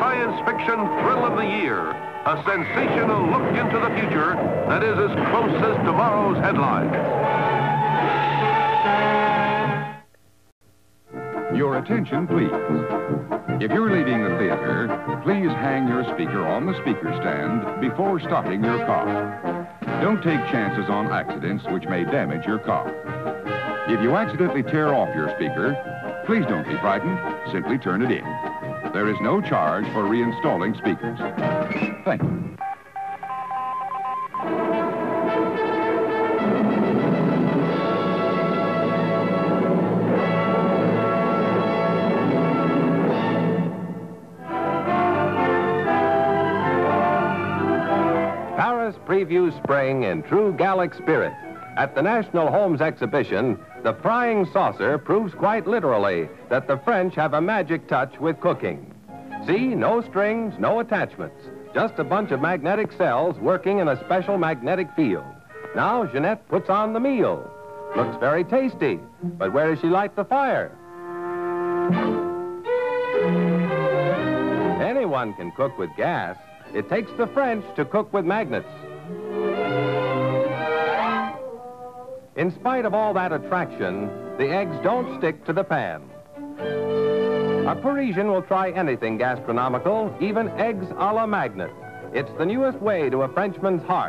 science fiction thrill of the year. A sensational look into the future that is as close as tomorrow's headlines. Your attention, please. If you're leaving the theater, please hang your speaker on the speaker stand before starting your car. Don't take chances on accidents which may damage your car. If you accidentally tear off your speaker, please don't be frightened. Simply turn it in. There is no charge for reinstalling speakers. Thank you. Paris previews spring in true Gallic spirit. At the National Holmes Exhibition, the frying saucer proves quite literally that the French have a magic touch with cooking. See, no strings, no attachments, just a bunch of magnetic cells working in a special magnetic field. Now Jeanette puts on the meal. Looks very tasty, but where does she light the fire? Anyone can cook with gas. It takes the French to cook with magnets. In spite of all that attraction, the eggs don't stick to the pan. A Parisian will try anything gastronomical, even eggs a la magnet. It's the newest way to a Frenchman's heart.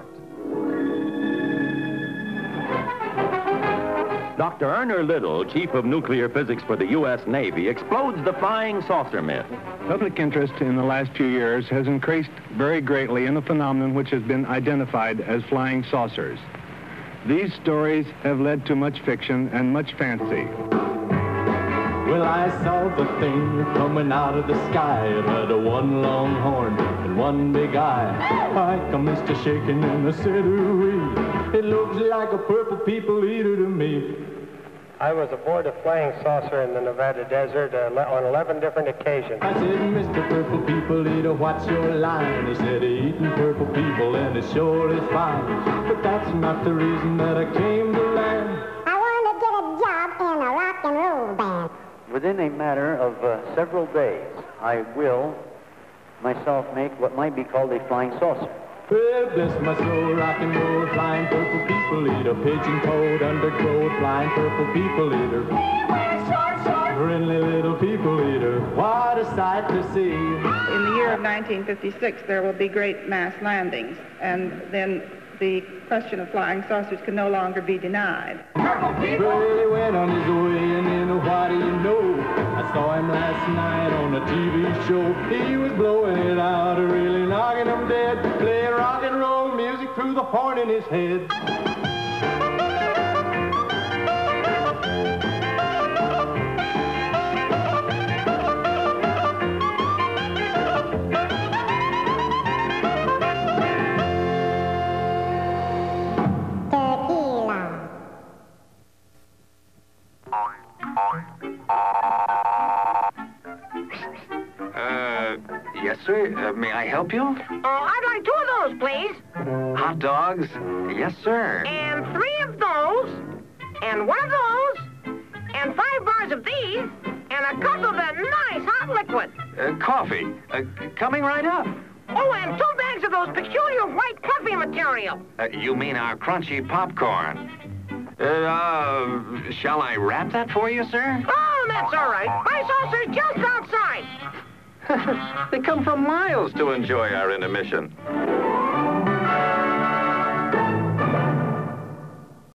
Dr. Erner Little, Chief of Nuclear Physics for the U.S. Navy, explodes the flying saucer myth. Public interest in the last few years has increased very greatly in a phenomenon which has been identified as flying saucers. These stories have led to much fiction and much fancy. Well, I saw the thing coming out of the sky. It had a one long horn and one big eye. I come Mr. Shaking and I said, ooh-wee. It looks like a purple people eater to me. I was aboard a flying saucer in the Nevada desert on 11 different occasions. I said, Mr. Purple People Eater, what's your line? He said, eating purple people, and it sure is fine. But that's not the reason that I came to land. I want to get a job in a rock and roll band. Within a matter of several days, I will myself make what might be called a flying saucer. Well, bless my soul, rock and roll, flying purple people eater, pigeon toed, undergrowth, flying purple people eater. Friendly little people eater, what a sight to see. In the year of 1956, there will be great mass landings, and then the question of flying saucers can no longer be denied. Well, he went on his way, and then what do you know? I saw him last night on a TV show. He was blowing it out, really knocking them dead, playing rock and roll music through the horn in his head. Yes, sir. May I help you? I'd like 2 of those, please. Hot dogs? Yes, sir. And 3 of those, and 1 of those, and 5 bars of these, and a cup of that nice hot liquid. Coffee. Coming right up. Oh, and 2 bags of those peculiar white puffy material. You mean our crunchy popcorn? Shall I wrap that for you, sir? Oh, that's all right. My saucer's just outside. They come from miles to enjoy our intermission.